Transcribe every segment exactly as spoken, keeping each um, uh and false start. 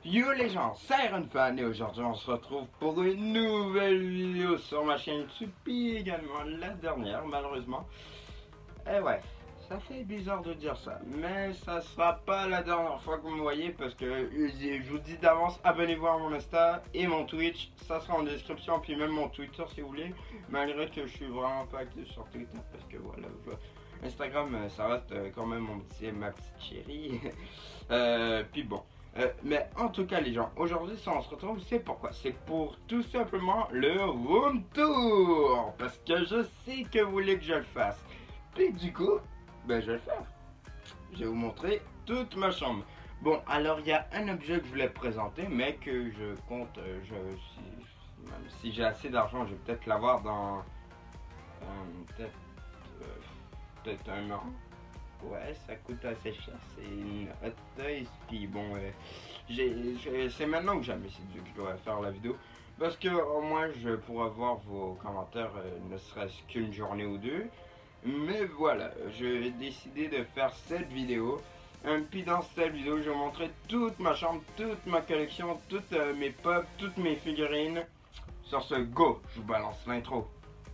Yo les gens, c'est Ironfan et aujourd'hui on se retrouve pour une nouvelle vidéo sur ma chaîne YouTube puis également la dernière malheureusement. Et ouais, ça fait bizarre de dire ça, mais ça sera pas la dernière fois que vous me voyez parce que je vous dis d'avance, abonnez-vous à mon Insta et mon Twitch, ça sera en description, puis même mon Twitter si vous voulez, malgré que je suis vraiment pas actif sur Twitter parce que voilà, je... Instagram ça reste quand même mon petit, ma petite chérie. euh, puis bon. Euh, mais en tout cas les gens, aujourd'hui si on se retrouve, c'est pourquoi? C'est pour tout simplement le room tour. Parce que je sais que vous voulez que je le fasse. Puis du coup, ben je vais le faire. Je vais vous montrer toute ma chambre. Bon, alors il y a un objet que je voulais présenter, mais que je compte, euh, je, si, même si j'ai assez d'argent, je vais peut-être l'avoir dans euh, peut-être euh, peut-être un an. Ouais, ça coûte assez cher, c'est une Hot Toys, puis bon, euh, c'est maintenant que j'ai décidé que je dois faire la vidéo, parce que au moins je pourrai voir vos commentaires, euh, ne serait-ce qu'une journée ou deux, mais voilà, je vais décider de faire cette vidéo, euh, puis dans cette vidéo je vais montrer toute ma chambre, toute ma collection, toutes euh, mes pops, toutes mes figurines. Sur ce, go, je vous balance l'intro.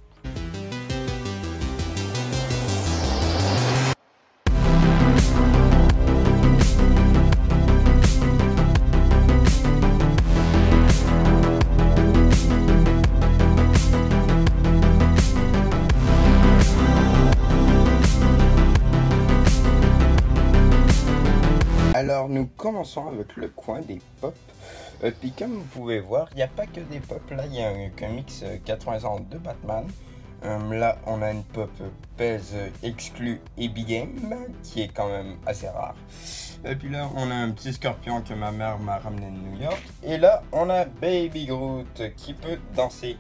Alors nous commençons avec le coin des pop. Euh, puis comme vous pouvez voir, il n'y a pas que des pop. Là, il y a un comics euh, quatre-vingts ans de Batman. Euh, là, on a une pop P E S exclue Epic Game, qui est quand même assez rare. Et puis là, on a un petit scorpion que ma mère m'a ramené de New York. Et là, on a Baby Groot qui peut danser.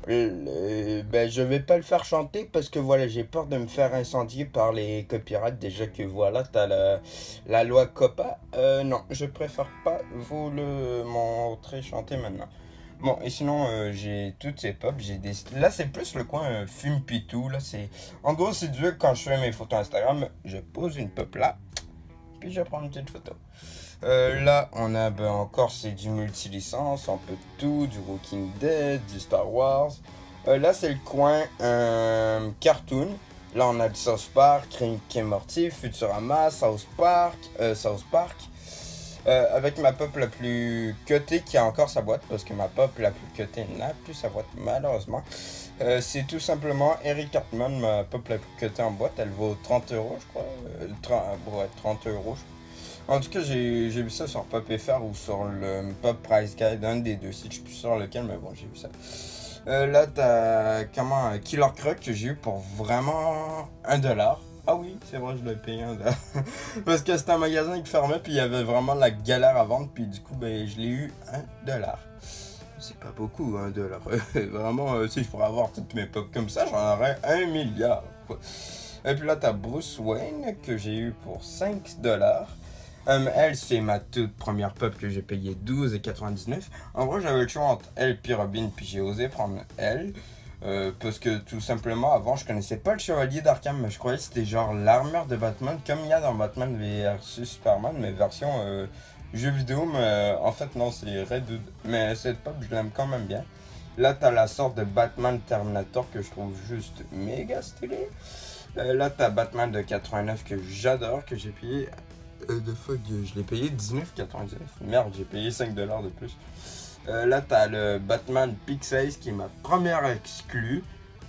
Euh, ben, je vais pas le faire chanter parce que voilà, j'ai peur de me faire incendier par les copyrights. Déjà que voilà, t'as la, la loi COPPA. Euh, non, je préfère pas vous le montrer chanter maintenant. Bon, et sinon, euh, j'ai toutes ces pop. J'ai des... Là, c'est plus le coin euh, fume pitou. Là, c'est... En gros, c'est du quand je fais mes photos Instagram, je pose une pop là, puis je prends une petite photo. Euh, là, on a ben, encore, c'est du multi-licence, un peu de tout, du Walking Dead, du Star Wars. Euh, là, c'est le coin euh, cartoon. Là, on a du South Park, Rick et Morty, Futurama, South Park, euh, South Park. Euh, avec ma pop la plus cutée qui a encore sa boîte, parce que ma pop la plus cutée n'a plus sa boîte, malheureusement. Euh, c'est tout simplement Eric Cartman, ma pop la plus cutée en boîte. Elle vaut trente euros, je crois. Euh, trente, ouais, trente euros, je crois. En tout cas, j'ai vu ça sur Pop F R ou sur le Pop Price Guide, un des deux sites, je suis plus sûr lequel, mais bon, j'ai vu ça. Euh, là, t'as comment Killer Croc que j'ai eu pour vraiment un dollar. Ah oui, c'est vrai, je l'ai payé un dollar. Parce que c'était un magasin qui fermait, puis il y avait vraiment la galère à vendre, puis du coup, ben, je l'ai eu un dollar. C'est pas beaucoup, un dollar. Vraiment, euh, si je pourrais avoir toutes mes pop comme ça, j'en aurais un milliard. Quoi. Et puis là, t'as Bruce Wayne que j'ai eu pour cinq dollars. Um, elle, c'est ma toute première pop que j'ai payé douze quatre-vingt-dix-neuf. En vrai, j'avais le choix entre elle et Robin, puis j'ai osé prendre elle. Euh, parce que tout simplement, avant, je connaissais pas le Chevalier d'Arkham, mais je croyais que c'était genre l'armure de Batman, comme il y a dans Batman versus Superman, mais version euh, jeu vidéo. Mais euh, en fait, non, c'est Red Hood. Mais cette pop, je l'aime quand même bien. Là, t'as la sorte de Batman Terminator que je trouve juste méga stylé. Euh, là, t'as Batman de quatre-vingt-neuf que j'adore, que j'ai payé. Euh, de fuck, je l'ai payé dix-neuf quatre-vingt-dix-neuf. Merde, j'ai payé cinq dollars de plus. Euh, là, t'as le Batman Pixace qui est ma première exclue.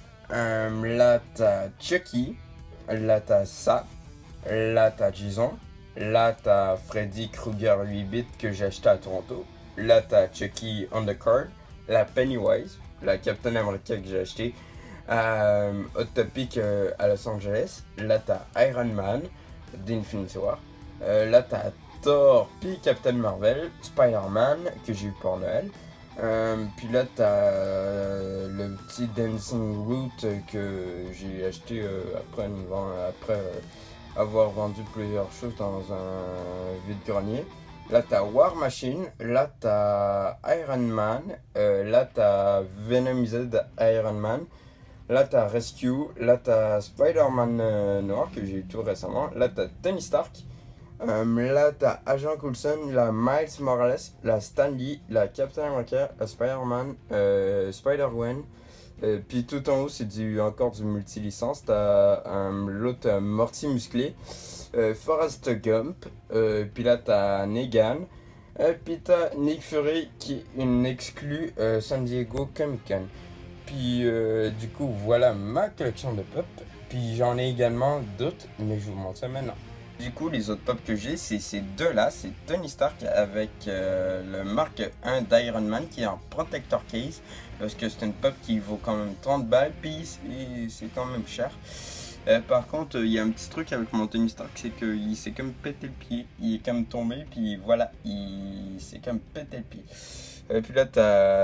Euh, là, t'as Chucky. Là, t'as ça. Là, t'as Jason. Là, t'as Freddy Krueger huit bits que j'ai acheté à Toronto. Là, t'as Chucky on the card. La Pennywise. La Captain America que j'ai acheté à euh, Hot Topic euh, à Los Angeles. Là, t'as Iron Man d'Infinity War. Euh, là, t'as Thor, puis Captain Marvel, Spider-Man, que j'ai eu pour Noël. Euh, puis là, t'as euh, le petit Dancing Root que j'ai acheté euh, après, après euh, avoir vendu plusieurs choses dans un vide-grenier. Là, t'as War Machine, là, t'as Iron Man, euh, là, t'as Venomized Iron Man. Là, t'as Rescue, là, t'as Spider-Man euh, Noir que j'ai eu tout récemment. Là, t'as Tony Stark. Euh, là, t'as Agent Coulson, la Miles Morales, la Stan Lee, la Captain America, la Spider-Man, euh, Spider-Gwen. Euh, puis tout en haut, c'est du, encore du multi-licence. T'as euh, l'autre euh, Morty Musclé, euh, Forrest Gump. Euh, puis là, t'as Negan. Euh, puis t'as Nick Fury qui est une exclue euh, San Diego Comic Con. Puis euh, du coup, voilà ma collection de pop. Puis j'en ai également d'autres, mais je vous montre ça maintenant. Du coup, les autres pop que j'ai, c'est ces deux-là. C'est Tony Stark avec euh, le Mark un d'Iron Man qui est en protector case. Parce que c'est une pop qui vaut quand même trente balles, puis c'est quand même cher. Euh, par contre, il y a un petit truc avec mon Tony Stark, c'est qu'il s'est comme pété le pied. Il est comme tombé, puis voilà, il s'est comme pété le pied. Et puis là, t'as...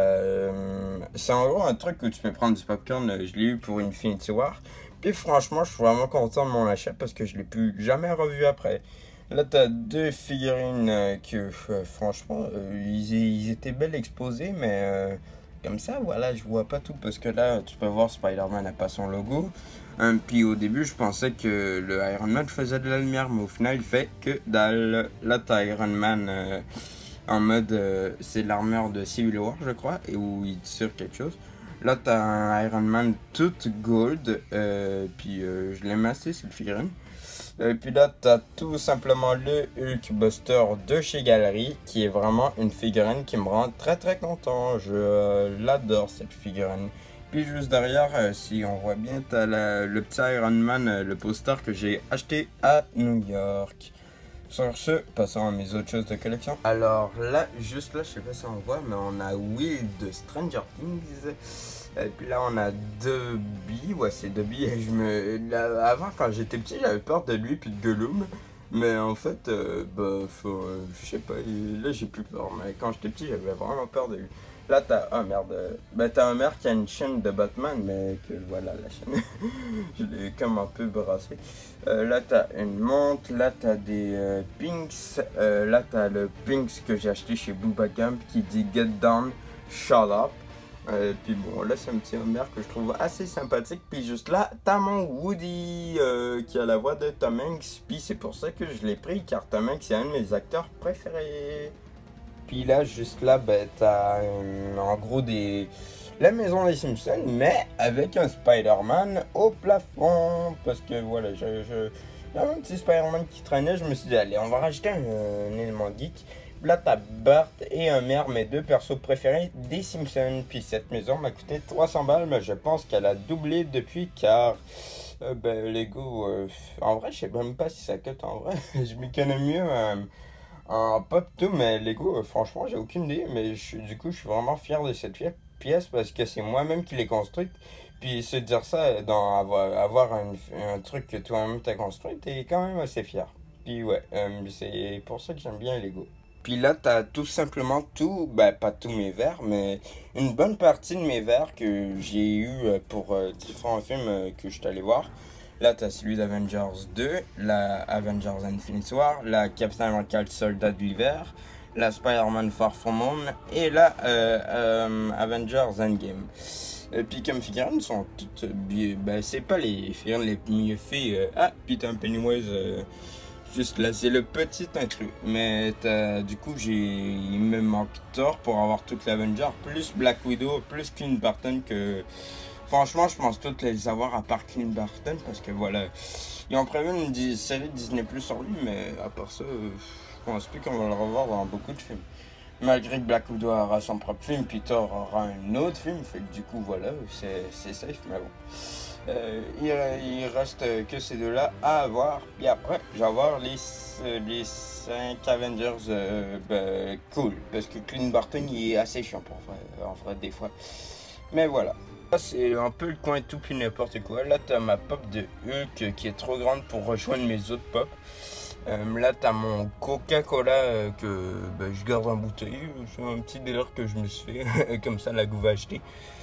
Euh, c'est en gros un truc où tu peux prendre du popcorn. Je l'ai eu pour Infinity War. Puis franchement, je suis vraiment content de mon achat parce que je l'ai plus jamais revu après. Là, t'as deux figurines euh, que, euh, franchement, euh, ils, ils étaient belles exposées, mais euh, comme ça, voilà, je vois pas tout. Parce que là, tu peux voir, Spider-Man n'a pas son logo. Euh, puis au début, je pensais que le Iron Man faisait de la lumière, mais au final, il fait que dalle. Là, t'as Iron Man euh, en mode, euh, c'est l'armure de Civil War, je crois, et où il tire quelque chose. Là, t'as un Iron Man tout gold, euh, puis euh, je l'aime assez, c'est le figurine. Et puis là, t'as tout simplement le Hulkbuster de chez Galerie, qui est vraiment une figurine qui me rend très très content. Je euh, l'adore, cette figurine. Puis juste derrière, euh, si on voit bien, t'as le petit Iron Man, euh, le poster que j'ai acheté à New York. Sur ce, passons à mes autres choses de collection. Alors là, juste là, je sais pas si on voit, mais on a Will de Stranger Things. Et puis là, on a Dobby. Ouais, c'est Dobby. Et je me... Là, avant, quand j'étais petit, j'avais peur de lui puis de Gollum. Mais en fait, euh, bah, faut, euh, je sais pas, là, j'ai plus peur. Mais quand j'étais petit, j'avais vraiment peur de lui. Là, t'as... Ah, merde. Bah, t'as un mère qui a une chaîne de Batman, mais que voilà, la chaîne. Je l'ai comme un peu brassé. Euh, là, t'as une montre. Là, t'as des euh, Pinks. Euh, là, t'as le Pinks que j'ai acheté chez Booba Camp qui dit Get Down, Shut Up. Et puis bon, là c'est un petit Homer que je trouve assez sympathique. Puis juste là, t'as mon Woody euh, qui a la voix de Tom Hanks. Puis c'est pour ça que je l'ai pris, car Tom Hanks c'est un de mes acteurs préférés. Puis là, juste là, ben, t'as euh, en gros des... la maison des Simpsons, mais avec un Spider-Man au plafond. Parce que voilà, je... je... il y a un petit Spider-Man qui traînait, je me suis dit, allez, on va rajouter un, un élément geek. Là, t'as Bart et Homer, mes deux persos préférés des Simpsons. Puis cette maison m'a coûté trois cents balles, mais je pense qu'elle a doublé depuis, car euh, ben, Lego, euh, en vrai, je sais même pas si ça coûte en vrai. Je m'y connais mieux euh, en pop tout, mais Lego, euh, franchement, j'ai aucune idée. Mais je, du coup, je suis vraiment fier de cette pièce parce que c'est moi-même qui l'ai construite. Puis se dire ça, dans avoir, avoir un, un truc que toi-même t'as construit, t'es quand même assez fier. Puis ouais, euh, c'est pour ça que j'aime bien Lego. Puis là, t'as tout simplement tout, ben pas tous mes verres, mais une bonne partie de mes verres que j'ai eu pour euh, différents films euh, que je suis allé voir. Là, t'as celui d'Avengers deux, la Avengers Infinity War, la Captain America le Soldat de l'hiver, la Spider-Man Far From Home et la euh, euh, Avengers Endgame. Et puis comme figurines sont toutes bien, ben c'est pas les figurines les mieux faites. Euh, ah, putain, Pennywise... Euh, juste là, c'est le petit intrus. Mais du coup, j'ai il me manque Thor pour avoir toute l'Avenger, plus Black Widow, plus Clint Barton que... Franchement, je pense toutes les avoir à part Clint Barton parce que voilà, ils ont prévu une série Disney Plus sur lui, mais à part ça, je pense plus qu'on va le revoir dans beaucoup de films. Malgré que Black Widow aura son propre film, puis Thor aura un autre film, fait que du coup, voilà, c'est safe, mais bon. Euh, il, il reste que ces deux-là à avoir. Puis après, je vais avoir les, les cinq Avengers euh, ben, cool. Parce que Clint Barton, il est assez chiant pour vrai, en vrai, des fois. Mais voilà. C'est un peu le coin tout puis n'importe quoi. Là, t'as ma pop de Hulk qui est trop grande pour rejoindre mes autres pop. Euh, là, t'as mon Coca-Cola euh, que ben, je garde en bouteille. C'est un petit délire que je me suis fait. Comme ça, la Gouve a acheté.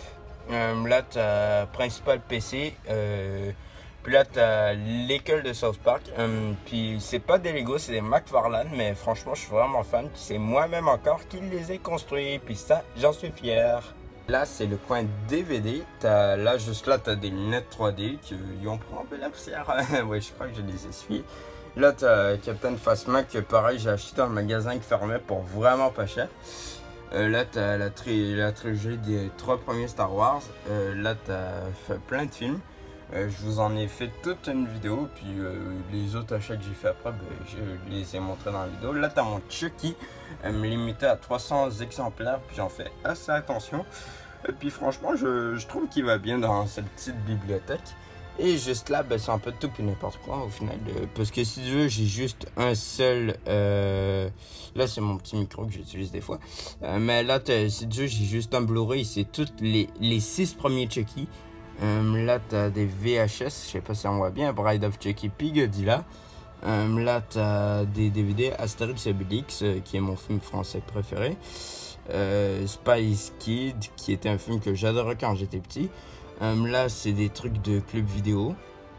Euh, là, t'as Principal P C. Euh, puis là, t'as l'école de South Park. Euh, puis c'est pas des Lego, c'est des McFarlane. Mais franchement, je suis vraiment fan. Puis c'est moi-même encore qui les ai construits. Puis ça, j'en suis fier. Là, c'est le coin D V D. As, là, juste là, t'as des lunettes trois D qui ont pris un peu la poussière. Ouais, je crois que je les ai essuyées. Là, t'as Captain Phasma que pareil, j'ai acheté dans le magasin qui fermait pour vraiment pas cher. Euh, là, t'as la, tri la trilogie des trois premiers Star Wars. Euh, là, t'as fait plein de films. Euh, je vous en ai fait toute une vidéo. Puis euh, les autres achats que j'ai fait après, ben, je les ai montrés dans la vidéo. Là, t'as mon Chucky, euh, limité à trois cents exemplaires. Puis j'en fais assez attention. Et puis franchement, je, je trouve qu'il va bien dans cette petite bibliothèque. Et juste là, ben, c'est un peu tout et n'importe quoi au final. Euh, parce que si tu veux, j'ai juste un seul... Euh... Là, c'est mon petit micro que j'utilise des fois. Euh, mais là, si tu veux, j'ai juste un Blu-ray. C'est tous les, les six premiers Chucky. Euh, là, t'as des V H S. Je sais pas si on voit bien. Bride of Chucky, puis Godzilla. Euh, là, t'as des D V D. Astérix et Obélix, euh, qui est mon film français préféré. Euh, Spice Kid, qui était un film que j'adorais quand j'étais petit. Um, là, c'est des trucs de club vidéo.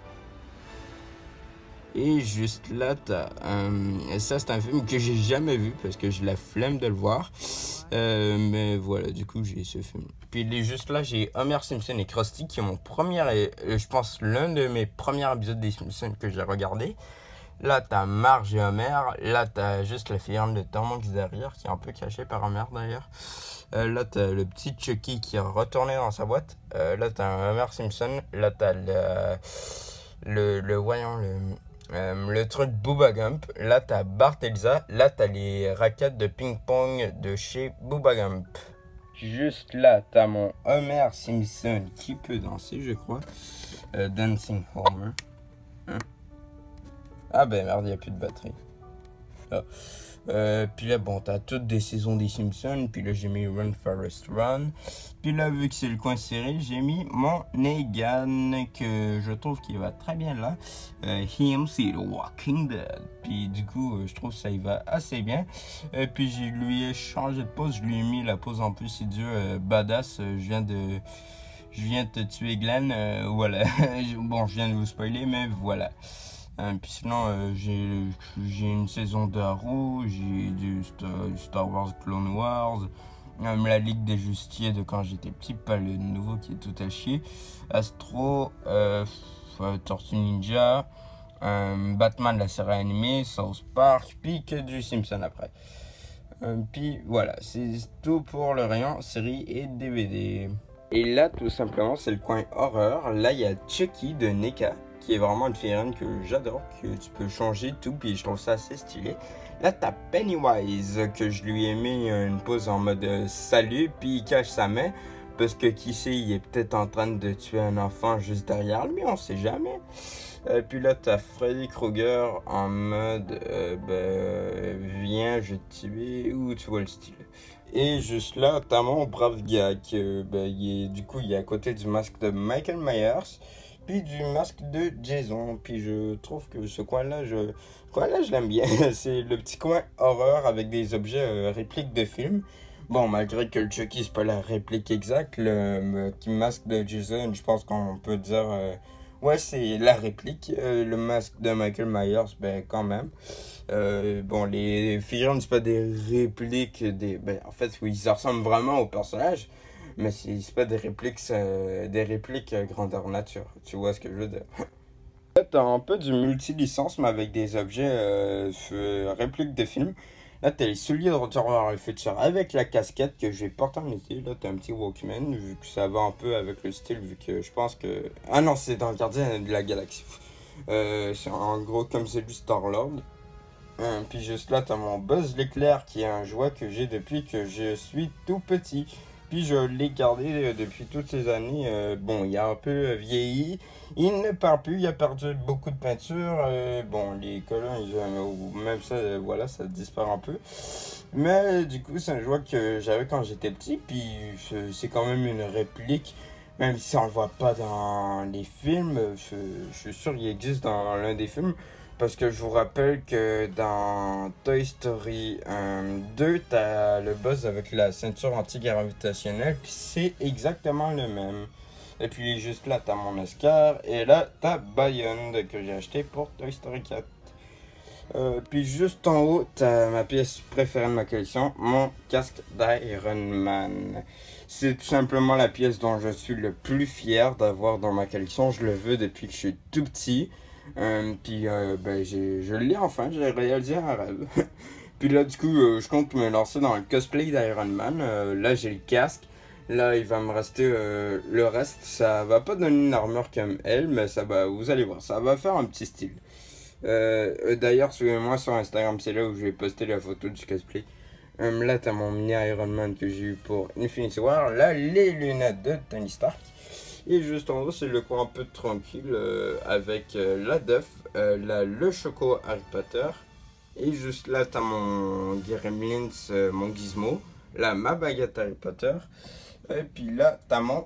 Et juste là, t'as... Um, ça, c'est un film que j'ai jamais vu parce que j'ai la flemme de le voir. Euh, mais voilà, du coup, j'ai ce film. Puis les, juste là, j'ai Homer Simpson et Krusty qui est mon premier, et je pense, l'un de mes premiers épisodes des Simpsons que j'ai regardé. Là, t'as Marge et Homer. Là, t'as juste la figurine de Tom Hanks derrière, qui est un peu cachée par Homer d'ailleurs. Euh, là, t'as le petit Chucky qui est retourné dans sa boîte. Euh, là, t'as un Homer Simpson. Là, t'as le, le, le, voyons, le, euh, le truc Booba Gump. Là, t'as Bart et Lisa. Là, t'as les raquettes de ping-pong de chez Booba Gump. Juste là, t'as mon Homer Simpson qui peut danser, je crois. Euh, Dancing Homer. Hein? Ah ben merde, il n'y a plus de batterie. Ah. Euh, puis là, bon, t'as toutes des saisons des Simpsons. Puis là, j'ai mis Run Forest Run. Puis là, vu que c'est le coin série, j'ai mis mon Negan, que je trouve qu'il va très bien là. Euh, Him, c'est The Walking Dead. Puis du coup, je trouve que ça y va assez bien. Et puis, je lui ai changé de pose. Je lui ai mis la pose en plus, c'est Dieu, euh, badass. Je viens de... Je viens de te tuer, Glenn. Euh, voilà. Bon, je viens de vous spoiler, mais voilà. Euh, puis sinon, euh, j'ai une saison d'Arrow, j'ai du Star, Star Wars Clone Wars, euh, la Ligue des Justiciers de quand j'étais petit, pas le nouveau qui est tout à chier, Astro, euh, euh, Tortue Ninja, euh, Batman la série animée, South Park, puis que du Simpson après. Euh, puis voilà, c'est tout pour le rayon série et D V D. Et là, tout simplement, c'est le coin horreur. Là, il y a Chucky de N E C A, qui est vraiment une figurine que j'adore, que tu peux changer tout, puis je trouve ça assez stylé. Là, t'as Pennywise, que je lui ai mis une pose en mode euh, salut, puis il cache sa main, parce que qui sait, il est peut-être en train de tuer un enfant juste derrière lui, on sait jamais. Et puis là, t'as Freddy Krueger en mode euh, ben, viens, je vais te tuer, ou tu vois le style. Et juste là, t'as mon brave gars, qui ben, il est, du coup, il est à côté du masque de Michael Myers, puis du masque de Jason. Puis je trouve que ce coin-là, je, ce coin-là, je l'aime bien. C'est le petit coin horreur avec des objets euh, répliques de films. Bon, malgré que le Chucky, c'est pas la réplique exacte, le, le masque de Jason, je pense qu'on peut dire... Euh, ouais, c'est la réplique. Euh, le masque de Michael Myers, ben quand même. Euh, bon, les figurines, c'est pas des répliques. Des, ben, en fait, oui, ils ressemblent vraiment au personnage. Mais c'est pas des répliques, euh, des répliques euh, grandeur nature. Tu vois ce que je veux dire? Là, t'as un peu du multi-licence, mais avec des objets euh, répliques de films. Là, t'as les souliers de Retour vers le futur avec la casquette que je vais porter en été. Là, t'as un petit Walkman, vu que ça va un peu avec le style, vu que je pense que... Ah non, c'est dans Gardien de la Galaxie. Euh, c'est en gros comme celui Star-Lord. Hein, puis juste là, t'as mon Buzz l'éclair, qui est un jouet que j'ai depuis que je suis tout petit. Puis je l'ai gardé depuis toutes ces années. Euh, bon, il a un peu vieilli. Il ne part plus, il a perdu beaucoup de peinture. Euh, bon, les colons, ils ont, même ça, voilà, ça disparaît un peu. Mais du coup, c'est un jouet que j'avais quand j'étais petit. Puis c'est quand même une réplique. Même si on le voit pas dans les films, je, je suis sûr qu'il existe dans l'un des films. Parce que je vous rappelle que dans Toy Story euh, deux, t'as le Buzz avec la ceinture anti-gravitationnelle, puis c'est exactement le même. Et puis juste là, t'as mon Oscar, et là, t'as Beyond que j'ai acheté pour Toy Story quatre. Euh, puis juste en haut, t'as ma pièce préférée de ma collection, mon casque d'Iron Man. C'est tout simplement la pièce dont je suis le plus fier d'avoir dans ma collection. Je le veux depuis que je suis tout petit. Euh, puis euh, ben, j'ai, je l'ai enfin, j'ai réalisé un rêve. Puis là, du coup, euh, je compte me lancer dans le cosplay d'Iron Man. Euh, là, j'ai le casque. Là, il va me rester euh, le reste. Ça va pas donner une armure comme elle, mais ça va, vous allez voir, ça va faire un petit style. Euh, D'ailleurs, suivez-moi sur Instagram, c'est là où je vais poster la photo du cosplay. Euh, là, t'as mon mini Iron Man que j'ai eu pour Infinity War. Là, les lunettes de Tony Stark. Et juste en haut, c'est le coin un peu tranquille euh, avec euh, la Duff, euh, là, le Choco Harry Potter. Et juste là, t'as mon Gremlins, euh, mon Gizmo. Là, ma baguette Harry Potter. Et puis là, t'as mon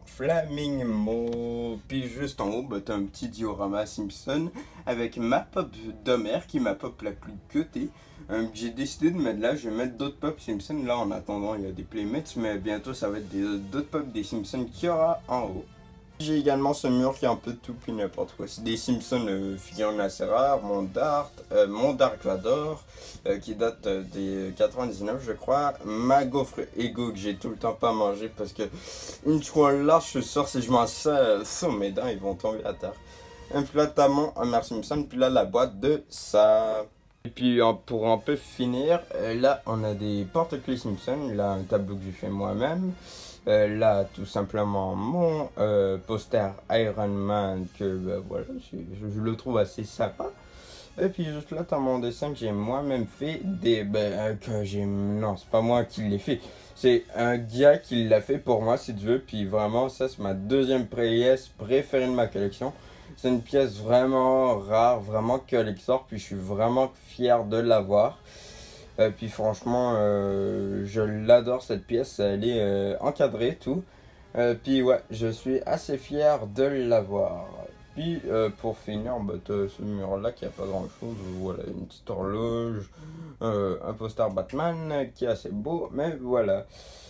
Flamingo. Puis juste en haut, bah, t'as un petit diorama Simpson avec ma pop d'Homer qui est ma pop la plus cutée. Euh, j'ai décidé de mettre là, je vais mettre d'autres pop Simpson. Là, en attendant, il y a des Playmates, mais bientôt, ça va être d'autres pop des Simpsons qu'il y aura en haut. J'ai également ce mur qui est un peu tout puis n'importe quoi. C'est des Simpsons euh, figurines assez rares, mon Dart, euh, mon Dark Vador, euh, qui date euh, des quatre-vingt-dix-neuf je crois. Ma gaufre Ego que j'ai tout le temps pas mangé parce que une fois là je sors si je mange ça, euh, ça mes dents ils vont tomber à terre. Et puis là t'as mon Homer Simpson, puis là la boîte de ça. Et puis pour un peu finir, euh, là on a des porte-clés Simpson, là un tableau que j'ai fait moi-même. Euh, là, tout simplement, mon euh, poster Iron Man, que ben, voilà, je, je le trouve assez sympa. Et puis juste là, t'as mon dessin que j'ai moi-même fait. Des, ben, euh, que j'ai. Non, c'est pas moi qui l'ai fait. C'est un gars qui l'a fait pour moi, si tu veux. Puis vraiment, ça, c'est ma deuxième pièce préférée de ma collection. C'est une pièce vraiment rare, vraiment collector. Puis je suis vraiment fier de l'avoir. Euh, puis franchement, euh, je l'adore cette pièce, elle est euh, encadrée tout. Euh, puis ouais, je suis assez fier de l'avoir. Puis euh, pour finir, bah, t'as ce mur là qui a pas grand chose. Voilà, une petite horloge, euh, un poster Batman qui est assez beau, mais voilà.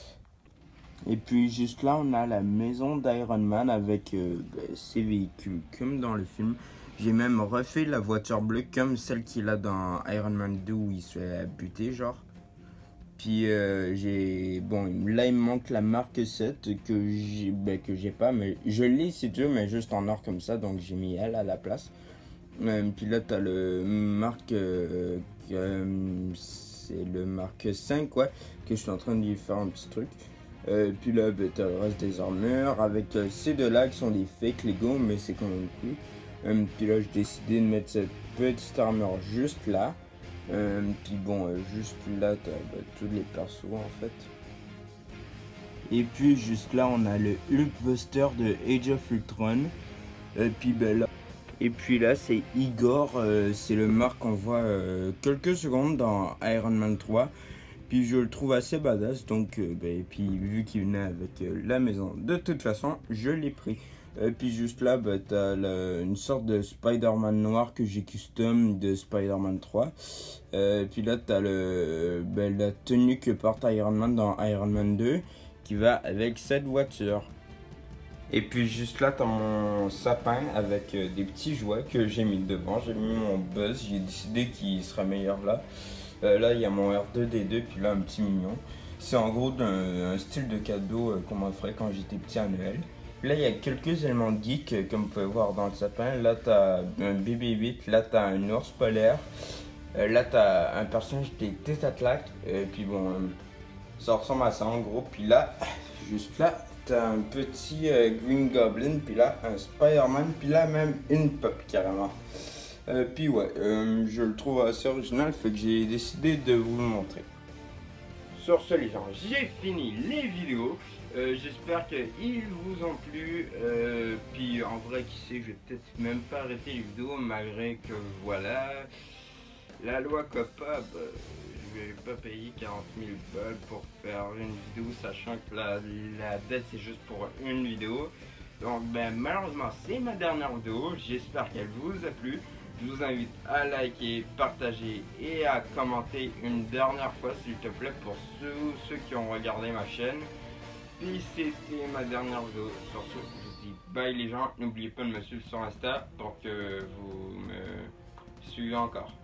Et puis juste là, on a la maison d'Iron Man avec euh, bah, ses véhicules comme dans le film. J'ai même refait la voiture bleue comme celle qu'il a dans Iron Man deux où il se fait buter genre. Puis euh, j'ai... Bon, là il me manque la marque sept que j'ai ben, que j'ai pas, mais je l'ai si tu veux, mais juste en or comme ça, donc j'ai mis elle à la place. Euh, puis là t'as le marque... Euh, euh, c'est le marque cinq, ouais, que je suis en train de lui faire un petit truc. Euh, puis là, ben, t'as le reste des armures avec euh, ces deux-là qui sont des fake Lego, mais c'est quand même cool. Euh, puis là, j'ai décidé de mettre cette petite armure juste là. Euh, puis bon, euh, juste là, t'as bah, tous les persos en fait. Et puis juste là, on a le Hulkbuster de Age of Ultron. Et puis ben là. Et puis là, c'est Igor, euh, c'est le marque qu'on voit euh, quelques secondes dans Iron Man trois. Puis je le trouve assez badass, donc euh, bah, et puis vu qu'il venait avec euh, la maison, de toute façon, je l'ai pris. Et puis juste là, bah, t'as une sorte de Spider-Man noir que j'ai custom de Spider-Man trois. Euh, puis là, t'as le bah, la tenue que porte Iron Man dans Iron Man deux, qui va avec cette voiture. Et puis juste là, t'as mon sapin avec euh, des petits jouets que j'ai mis devant. J'ai mis mon Buzz, j'ai décidé qu'il sera meilleur là. Euh, là, il y a mon R deux D deux, puis là, un petit mignon. C'est en gros un, un style de cadeau euh, qu'on m'offrait quand j'étais petit à Noël. Là, il y a quelques éléments de geek, euh, comme vous pouvez voir dans le sapin. Là, tu as un B B huit, là, tu as un ours polaire. Euh, là, tu as un personnage des Tétatlac. Et puis bon, euh, ça ressemble à ça en gros. Puis là, juste là, tu as un petit euh, Green Goblin. Puis là, un Spider-Man. Puis là, même une pop carrément. Euh, puis ouais, euh, je le trouve assez original, fait que j'ai décidé de vous le montrer. Sur ce les gens, j'ai fini les vidéos. Euh, J'espère qu'ils vous ont plu. Euh, puis en vrai, qui sait, je vais peut-être même pas arrêter les vidéos, malgré que voilà, la loi COPPA, bah, je vais pas payer quarante mille balles pour faire une vidéo, sachant que la, la dette c'est juste pour une vidéo. Donc ben malheureusement c'est ma dernière vidéo, j'espère qu'elle vous a plu. Je vous invite à liker, partager et à commenter une dernière fois s'il te plaît pour ceux, ceux qui ont regardé ma chaîne. Puis c'était ma dernière vidéo. Sur ce, je vous dis bye les gens. N'oubliez pas de me suivre sur Insta pour que vous me suivez encore.